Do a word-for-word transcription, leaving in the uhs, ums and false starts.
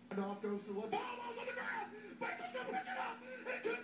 And off goes the ball. Ball's on the ground. Mitchell's going to pick it up. Into